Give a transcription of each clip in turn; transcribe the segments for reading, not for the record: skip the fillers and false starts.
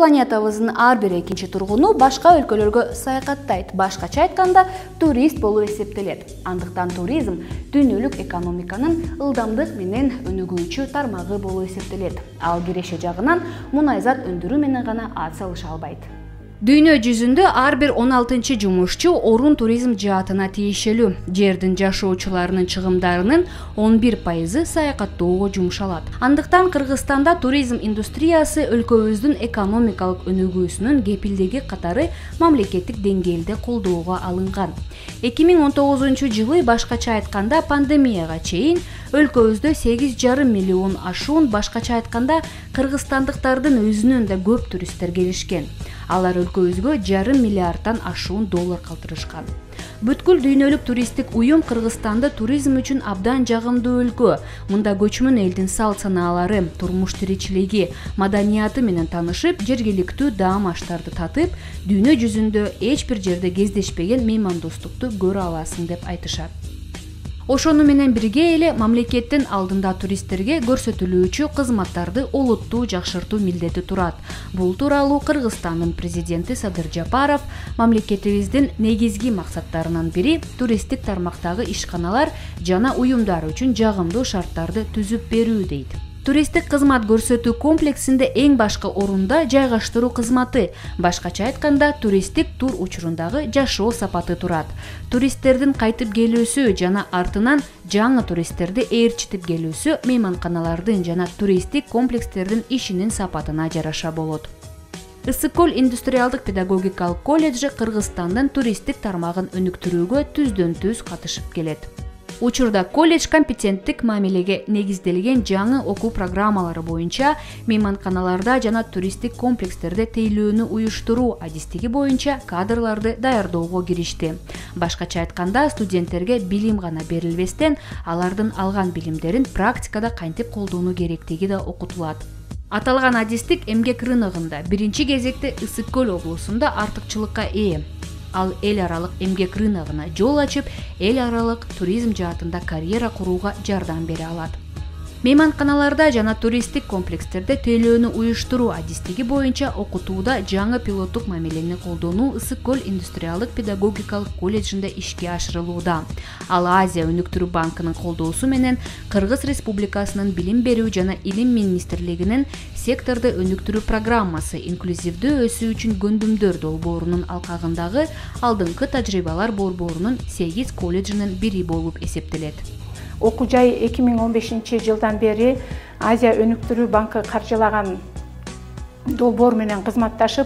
планетабыздын ар бир экинчи тургуну башка өлкөлөргө саякаттайт. Башкача айтканда, турист болуп эсептелет. Андыктан туризм дүйнөлүк экономиканын ылдамдык менен өнүгүүчү тармагы болуп эсептелет. Ал киреше жагынан мунайзат өндүрүү менен гана ат салыша албайт. Дүйнө жүзүндө ар бир 16 жумушчу орун туризм жаатына тиешелүү. Жердин жашоочуларынын чыгымдарынын 11% саякаттоого жумшалат. Андыктан Кыргызстанда туризм индустриясы өлкөбүздүн экономикалык өнүгүүсүнүн кепилдеги катары мамлекеттик деңгээлде колдоого алынган. 2019-жылы башкача айтканда пандемияга чейин өлкөбүздө 8,5 миллион ашуун, башкача айтканда кыргызстандыктардын өзүнөн да көп туристтер келишкен. Алар өлкөбүзгө $0,5 миллиарддан ашуун доллар калтырышкан. Бүткүл дүйнөлүк туристтик уюм Кыргызстанды туризм үчүн абдан жагымдуу өлкө. Мында көчмөн элдин салт-санаалары, турмуш тиричилиги, маданияты менен таанышып, жергиликтүү даам аштарды татып, дүйнө жүзүндө эч бир жерде кездешпеген меймандостукту көрө аласың деп айтышат. Ошону менен бирге эле мамлекеттин алдында туристтерге көрсөтүлүүчү кызматтарды олуттуу жакшыртуу милдети турат. Бул тууралуу Кыргызстандын президенти Садыр Жапаров мамлекетибиздин негизги максаттарынын бири туристтик тармактагы ишканалар жана уюмдар үчүн жагымдуу шарттарды түзүп берүү дейт. Туристтик кызмат көрсөтүү комплексинде эң башкы орунда жайгаштыруу кызматы, башкача айтканда туристтик тур учурундагы жашоо сапаты турат. Туристтердин кайтып келүүсү жана артынан жаңы туристтерди ээрчитип келүүсү мейманканалардын жана туристтик комплекстердин ишинин сапатына жараша болот. Ысык көл индустриалдык педагогикалык колледжи Кыргызстандын туристтик тармагын өнүктүрүүгө түздөн-түз катышып келет. Учурда колледж компетенттик мамилеге негизделген жаңы окуу программалары боюнча мейманканаларда жана туристтик комплекстерде тейлөөнү уюштуруу адистиги боюнча кадрларды даярдоого киришти. Башкача айтканда, студенттерге билим гана берилбестен, алардын алган билимдерин практикада кантип колдонуу керектиги да окутулат. Аталган адистик эмгек рыногунда биринчи кезекте Ысык көл облусунда артыкчылыкка ээ. Ал эл аралык эмгек рыногуна жол ачып, эл аралык туризм жаатында карьера курууга жардам бере алат. Мейманканаларда жана туристтик комплекстерде тейлөөнү уюштуруу адистиги боюнча окутууда жаңы пилоттук мамилени колдонуу Ысык көл индустриалдык педагогикалык колледжинде ишке ашырылууда. Ал Азия өнүктүрүү банкынын колдоосу менен Кыргыз Республикасынын билим берүү жана илим министрлигинин секторду өнүктүрүү программасы инклюзивдүү өсүү үчүн көндүмдөр долбоорунун алкагындагы алдыңкы тажрыйбалар борборунун 8 колледжинин бири болуп эсептелет. Окуу жай 2015-жылдан бери Азия өнүктүрүү банкы каржылаган долбоор менен кызматташып,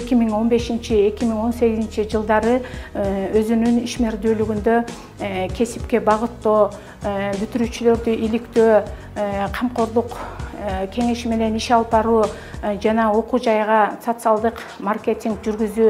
2015-2018 жылдары өзүнүн ишмердүүлүгүндө кесипке багыттоо, бүтүрүүчүлөрдү иликтөө, камкордук кеңеши менен иш алып баруу жана окуу жайга социалдык маркетинг жүргүзүү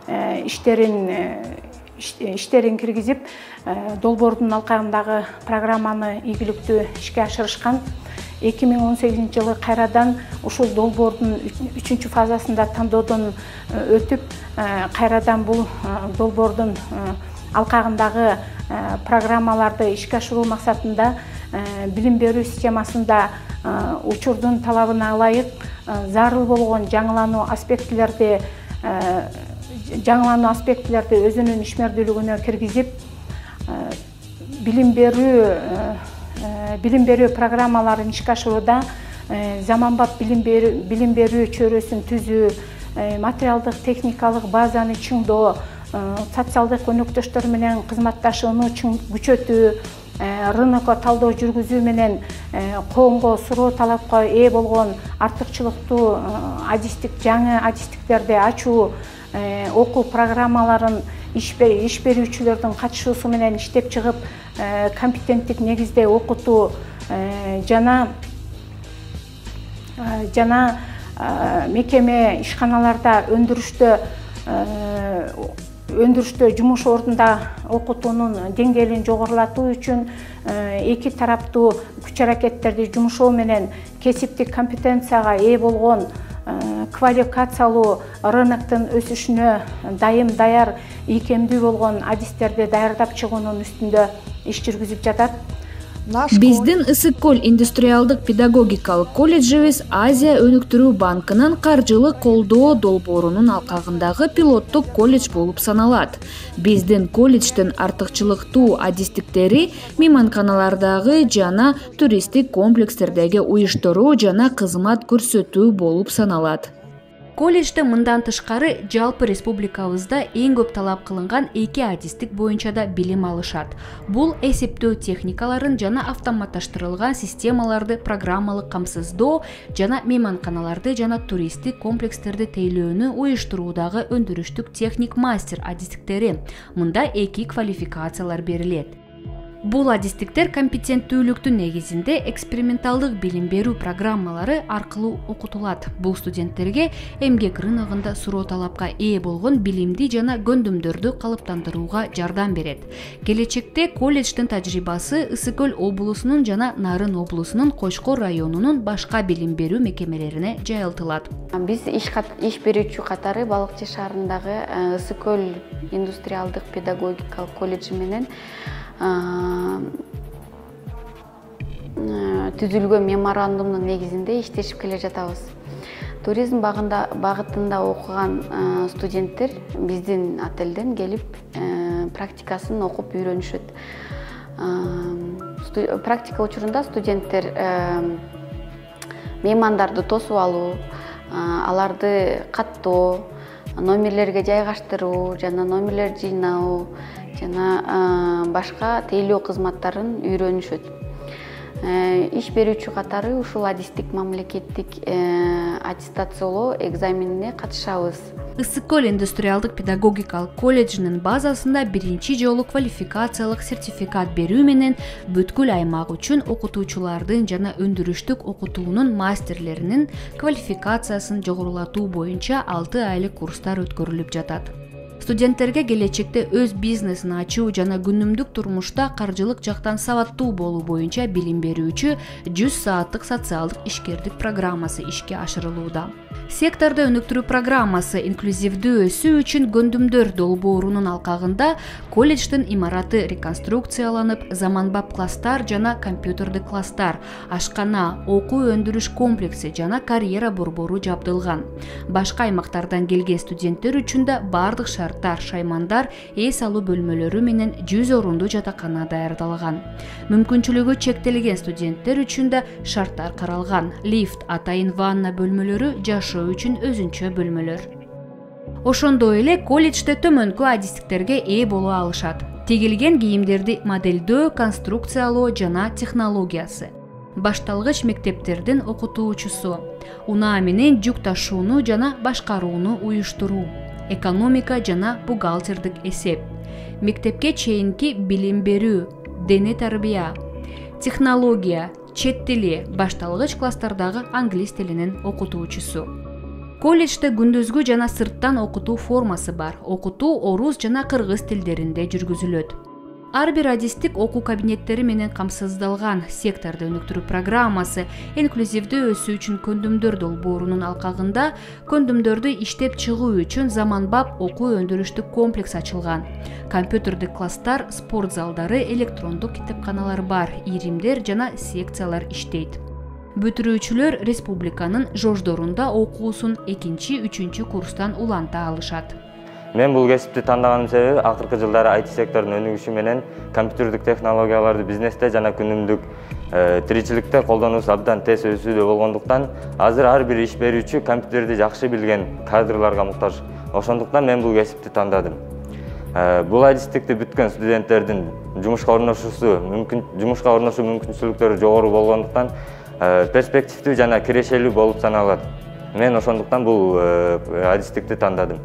иштерин киргизип, долбоордун алкагындагы программаны ийгиликтүү ишке ашырышкан. 2018 жылы кайрадан ушул долбоордун 3-чү фазасында тандоодон өтүп, кайрадан бул долбоордун алкагындагы программаларды ишке ашыруу максатында билим берүү системасында учурдун талабына ылайык зарыл болгон жаңылануу аспектилерди өзүнүн ишмердүүлүгүнө киргизип, билим берүү программаларын ишке ашырууда заманбап билим берүү чөйрөсүн түзүү, материалдык техникалык базаны чыңдоо, социалдык өнөктөштөр менен кызматташууну күчөтүү, рынокко талдоо жүргүзүү менен коомго суроо талапка ээ болгон артыкчылыктуу жаңы адистиктерди ачуу, окуу программаларын иш берүүчүлөрдүн катышуусу менен иштеп чыгып, компетенттик негизде окутуу жана мекеме ишканаларда өндүрүштө жумуш ордунда окутуунун деңгээлин жогорулатуу үчүн эки тараптуу күч аракеттерди жумшоо менен кесиптик компетенцияга ээ болгон квалификациялуу рыноктун өсүшүнө даяр ийкемдүү болгон адистерди даярдап чыгуунун үстүндө иш жүргүзүп жатат. Биздин Ысык Көл индустриалдык педагогикалык колледжибиз Азия өнүктүрүү банкынын каржылык колдоо долбоорунун алкагындагы пилоттук колледж болуп саналат. Биздин колледждин артыкчылыктуу адистиктери мейманканалардагы жана туристтик комплекстердеги уюштуруу жана кызмат көрсөтүү болуп саналат. Колледжде мындан тышкары жалпы республикабызда эң көп талап кылынган 2 адистик боюнча да билим алышат. Бул эсептөө техникаларын жана автоматташтырылган системаларды программалык камсыздоо жана мейманканаларды жана туристтик комплекстерди тейлөөнү уюштуруудагы өндүрүштүк техник мастер адистиктери. Мында 2 квалификациялар берилет. Бул адистиктер компетенттүүлүктүн негизинде эксперименталдык билим берүү программалары аркылуу окутулат. Бул студенттерге эмгек рыногунда суроо талапка ээ болгон билимди жана көндүмдөрдү калыптандырууга жардам берет. Келечекте колледждин тажрыйбасы Ысык Көл облусунун жана Нарын облусунун Кочкор районунун башка билим берүү мекемелерине жайылтылат. Биз иш берүүчү катары Балыкчы шаарындагы Ысык Көл индустриалдык педагогикалык колледжи менен түзүлгөн меморандумдун негизинде иштешип келе жатабыз. Туризм багытында окуган студенттер биздин отелден келип практикасын окуп үйрөнүшөт. Практика учурунда студенттер меймандарды тосуп алуу, аларды каттоо, номерлерге жайгаштыруу жана номерлер жыйноо жана башка тейлөө кызматтарын үйрөнүшөт. Иш берүүчү катары ушул адистик мамлекеттик аттестациялоо экзаменине катышабыз. Ысык Көл индустриалдык педагогикалык колледжинин базасында биринчи жолу квалификациялык сертификат берүү менен бүткүл аймак үчүн окутуучулардын жана өндүрүштүк окутуунун мастерлеринин квалификациясын жогорулатуу боюнча 6 айлык курстар өткөрүлүп жатат. Студенттерге келечекте өз бизнесин ачуу жана күнүмдүк турмушта каржылык жактан сабаттуу болуу боюнча билим берүүчү 100 сааттык социалдык ишкердик программасы ишке ашырылууда. Сектордо өнүктүрүү программасы инклюзивдүү өсүү үчүн көндүмдөр долбоорунун алкагында колледждин имараты реконструкцияланып, заманбап класстар жана компьютердик класстар, ашкана, окуу өндүрүш комплекси жана карьера борбору жабдылган. Башка аймактардан келген студенттер үчүн да бардык шарттар, шаймандар, эс алуу бөлмөлөрү менен 100 орундуу жатакана даярдалган. Мүмкүнчүлүгү чектелген студенттер үчүн да шарттар каралган. Лифт, атайын ванна бөлмөлөрү, жашоо үчүн өзүнчө бөлмөлөр. Ошондой эле колледжде төмөнкү адистиктерге ээ боло алышат. Тегилген кийимдерди модельдөө, конструкциялоо жана технологиясы. Башталгыч мектептердин окутуучусу. Унаа менен жүк ташууну жана башкарууну уюштуруу. Экономика жана бухгалтердик эсеп. Мектепке чейинки билим берүү, дене тарбия, технология, чет тили, башталгыч класстардагы англис тилинин окутуучусу. Колледжде күндүзгү жана сырттан окутуу формасы бар. Окутуу орус жана кыргыз тилдеринде жүргүзүлөт. Ар бир адистик окуу кабинеттери менен камсыздалган. Сектордо өнүктүрүү программасы инклюзивдүү өсүү үчүн көндүмдөр долбоорунун алкагында көндүмдөрдү иштеп чыгуу үчүн заманбап окуу өндүрүштүк комплекс ачылган. Компьютердик класстар, спорт залдары, электрондук китепканалар бар, иримдер жана секциялар иштейт. Бүтүрүүчүлөр республиканын жождорунда окуусун 2-3 курстан уланта алышат. Мен бул кесипти тандаган себеби акыркы жылдары IT секторунун өнүгүшү менен компьютердик технологияларды бизнесте жана күнүмдүк тиричиликте колдонуусу абдан тез өсүүдө болгондуктан, азыр ар бир иш берүүчү компьютерди жакшы билген кадрларга муктаж. Ошондуктан мен бул кесипти тандадым. Бул адистикти бүткөн студенттердин жумушка орношуу мүмкүнчүлүктөрү жогору болгондуктан перспективдүү жана кирешелүү болуп саналат. Мен ошондуктан бул адистикти тандадым.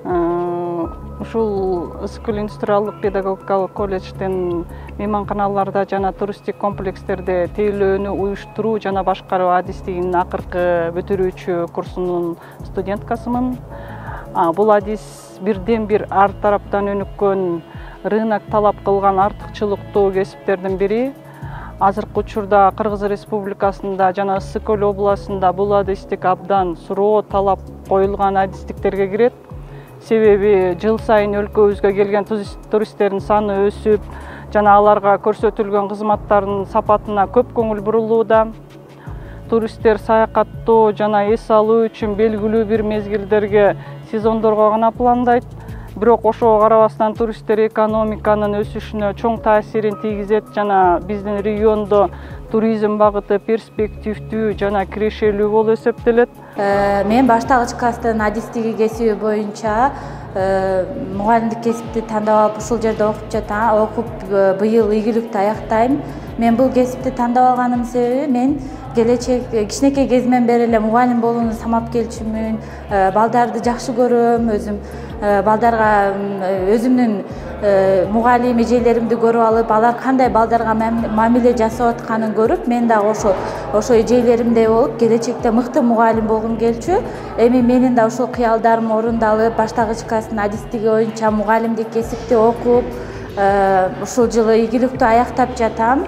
Ушул Ысык Көл индустриалдык педагогикалык колледжден мейманканаларда жана туристтик комплекстерде тейлөөнү уюштуруу жана башкаруу адистигинин акыркы бүтүрүүчү курсунун студенткасымын. Бул адис бирден бир ар тараптан өнүккөн, рынок талап кылган артыкчылыктуу кесиптердин бири. Азыркы учурда Кыргыз Республикасында жана Ысык Көл областында бул адистик абдан суроо талап коюлган адистиктерге кирет. Себеби жыл сайын өлкөбүзгө келген туристтердин саны өсүп, жана аларга көрсөтүлгөн кызматтардын сапатына көп көңүл бурулууда. Туристтер саякаттоо жана эс алуу үчүн белгилүү бир мезгилдерге, сезондорго гана пландайт. Бирок ошого карабастан туристтер экономиканын өсүшүнө чоң таасирин тийгизет жана биздин региондо туризм багыты перспективдүү жана кирешелүү болуп эсептелет. Мен баштагыч класстын адистиги кесиби боюнча мугалимдик кесипти тандап алып ушул жерде окуп жатам. Окуп быйыл ийгиликтүү аяктайм. Мен бул кесипти тандап алганымдын себеби мен келечек кичинекей кезимден бери эле мугалим болууну самап келчүмүн. Балдарды жакшы көрөм, өзүм балдарга өзүмдүн мугалим эжелеримди көрүп алып, алар кандай балдарга мамиле жасап атканын көрүп, мен дагы ошо эжелеримдей болуп, келечекте мыкты мугалим болгум келчү. Эми менин да ушул кыялдарым орундалып, баштагыч класстын адистиги боюнча мугалимдик кесипти окуп, ушул жылы ийгиликтүү аяктап жатам.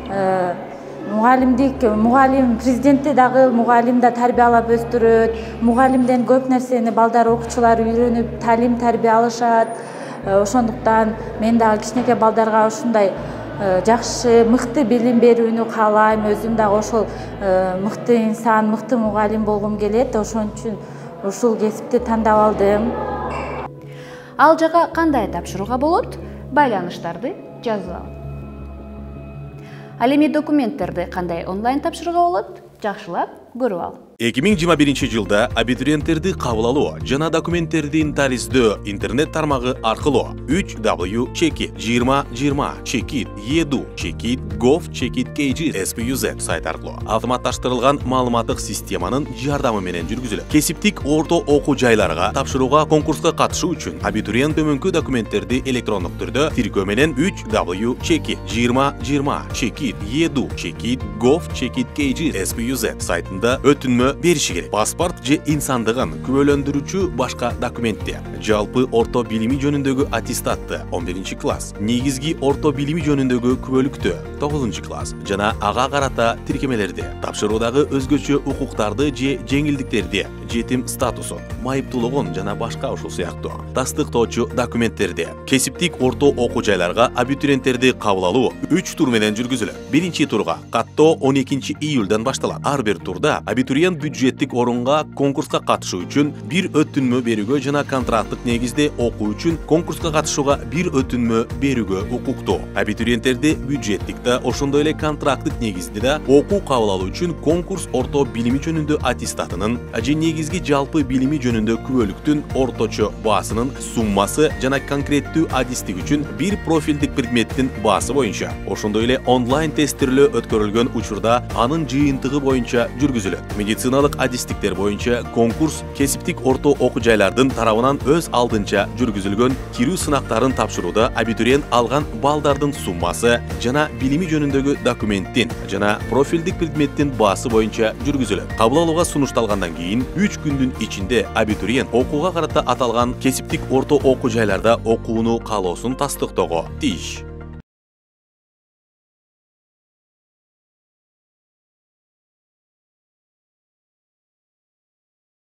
Мугалим президентти дагы мугалим да тарбиялап өстүрөт. Мугалимден көп нерсени балдар, окуучулар үйрөнүп, талим тарбия алышат. Ошондуктан мен дагы кичинекей балдарга ушундай жакшы, мыкты билим берүүнү каалайм. Өзүм дагы ошол мыкты инсан, мыкты мугалим болгум келет. Ошон үчүн ушул кесипти тандап алдым. Ал жака кандай тапшырууга болот? Байланыштарды жазып ал. Ал эми документтерди кандай онлайн тапшырууга болот? Жакшылап көрүп ал. 2021 жылда абитуриенттерди кабыл алуу жана документтердин тариздөө интернет тармагы аркылуу www.2020.edu.gov.kg SPUZ сайт аркылуу автоматташтырылган маалыматтык системанын жардамы менен жүргүзүлөт. Кесиптик орто окуу жайларга тапшырууга конкурска катышуу үчүн абитуриент төмөнкү документтерди электрондук түрдө тиркөө менен www.2020.edu.gov.kg SPUZ сайтында өтүнмө бериши керек. Паспорт же инсандыгын күбөлөндүрүүчү башка документтер, жалпы орто билими жөнүндөгү аттестатты 11 класс, негизги орто билими жөнүндөгү күбөлүктү 9 класс жана ага карата тиркемелерди, тапшыруудагы өзгөчө укуктарды же жеңилдиктерди, жетим статусун, майыптуулугун жана башка ушул сыяктуу тастыктоочу документтерди. Кесиптик орто окуу жайларга абитуриенттерди кабыл алуу 3 тур менен жүргүзүлөт. Биринчи турга каттоо 12 июлдан башталат. Ар бир турда абитуриент бюджеттик орунга конкурска катышуу үчүн бир өтүнмө берүүгө жана контракттык негизде окуу үчүн конкурска катышууга бир өтүнмө берүүгө укуктуу. Абитуриенттерди бюджеттик да, ошондой эле контракттык негизде да окуу кабыл алуу үчүн конкурс орто билими жөнүндө аттестатынын же негизги жалпы билими жөнүндө күбөлүктүн орточо баасынын суммасы жана конкреттүү адистик үчүн бир профилдик предметтин баасы боюнча, ошондой эле онлайн тестирлөө өткөрүлгөн учурда анын жыйынтыгы боюнча жүргүзүлөт. Медициналык адистиктер боюнча конкурс кесиптик орто окуу жайлардын тарабынан өз алдынча жүргүзүлгөн кирүү сынактарын тапшырууда абитуриент алган балдардын суммасы жана билими жөнүндөгү документтин жана профилдик предметтин баасы боюнча жүргүзүлөт. Кабыл алууга сунушталгандан кийин 3 күндүн ичинде абитуриент окууга карата аталган кесиптик орто окуу жайларда окууну каалоосун тастыктоого тийиш.